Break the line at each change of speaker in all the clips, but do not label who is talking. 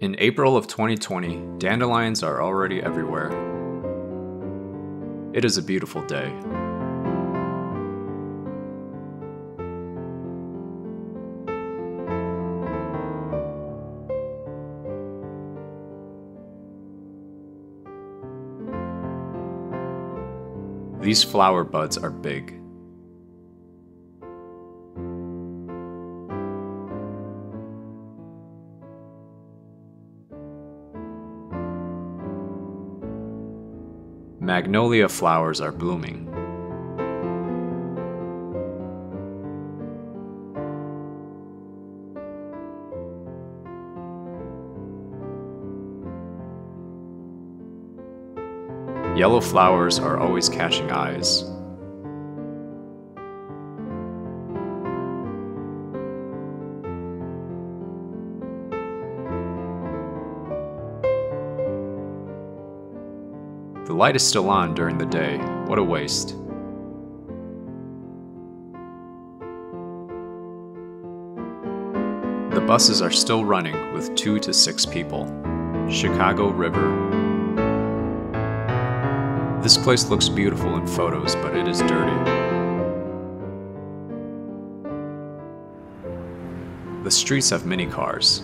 In April of 2020, dandelions are already everywhere. It is a beautiful day. These flower buds are big. Magnolia flowers are blooming. Yellow flowers are always catching eyes. The light is still on during the day. What a waste. The buses are still running with 2 to 6 people. Chicago River. This place looks beautiful in photos, but it is dirty. The streets have many cars.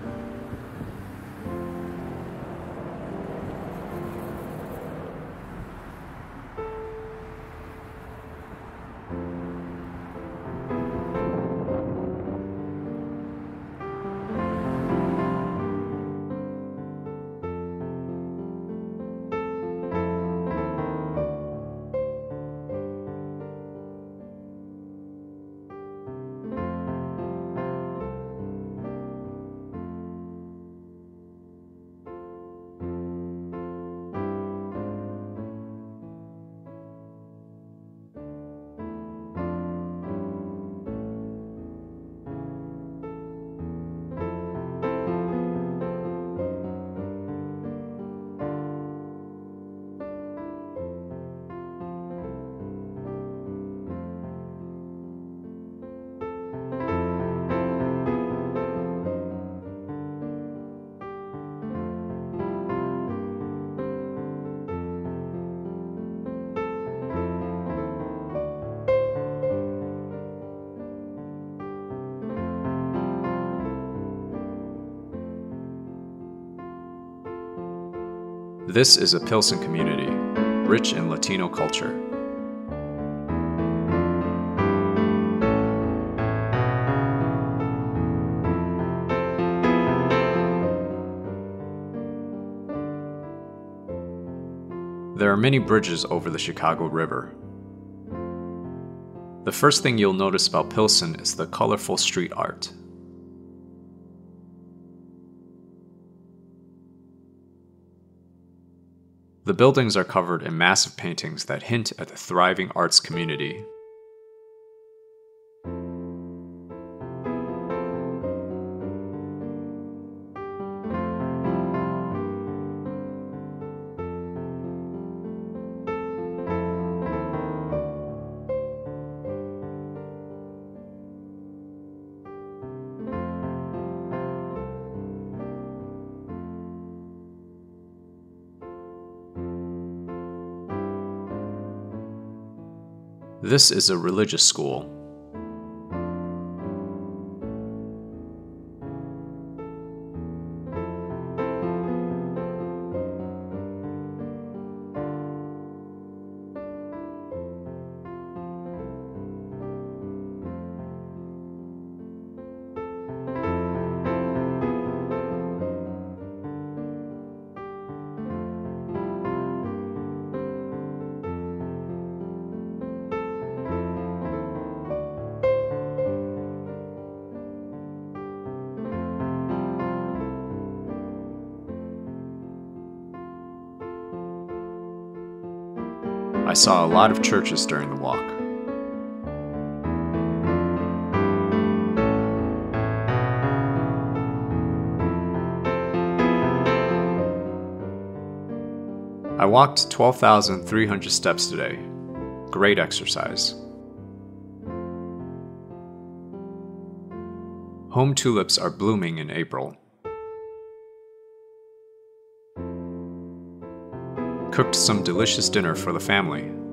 This is a Pilsen community, rich in Latino culture. There are many bridges over the Chicago River. The first thing you'll notice about Pilsen is the colorful street art. The buildings are covered in massive paintings that hint at the thriving arts community. This is a religious school. I saw a lot of churches during the walk. I walked 12,300 steps today. Great exercise. Home tulips are blooming in April. cooked some delicious dinner for the family.